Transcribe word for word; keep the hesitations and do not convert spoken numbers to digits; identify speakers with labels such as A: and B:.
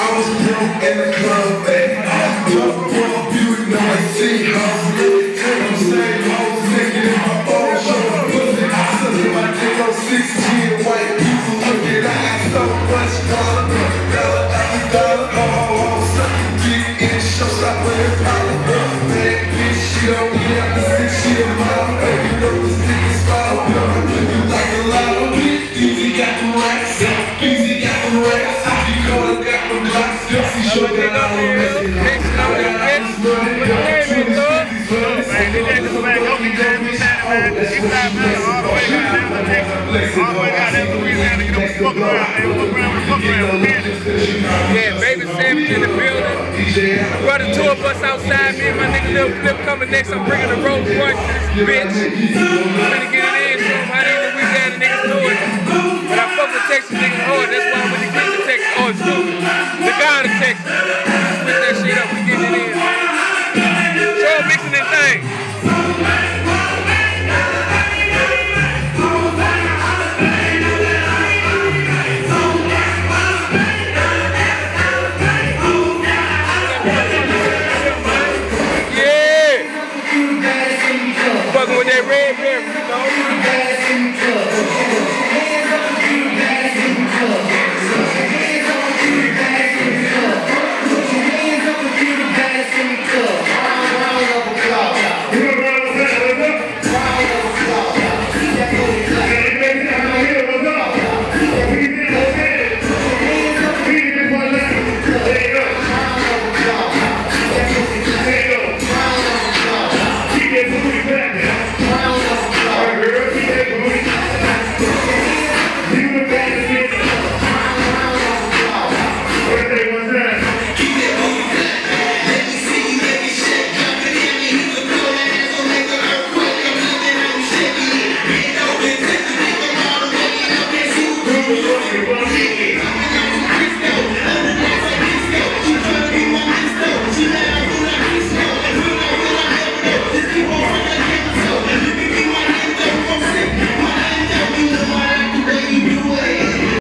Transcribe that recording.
A: was broke in the club, man. Top one beauty, now I see how really take them same hoes, nigga in my phone, showing pussy. I said my dick on sixteen white people looking. I got so much dollar, dollar, every dollar, oh, oh, oh, sucking dick in show, stop with it, dollar, bad bitch, she don't need out the six, she a mile, baby, know this dick is foul, you like a lot of bitch, easy got the racks, easy got the racks, I be calling, got the blocks, see, show that I don't make it, next time I got this, man, they did this back, don't be doing this, man, you got me all the way down there to Texas, all the way down there to Louisiana, you don't fuck around, they don't fuck around, we fuck around, man. Yeah, Baby Savage in the building. I brought a tour bus outside, me and my nigga Lil Flip coming next. I'm bringing the Rolls Royce to this bitch. I'm gonna get it in, show them how these Louisiana niggas do it. But I fuck with Texas niggas hard, that's why when they get to Texas, oh, it's the God of Texas. Switch that shit up, we getting it in. Show them mixing that thing. Fucking with that red berry, you know?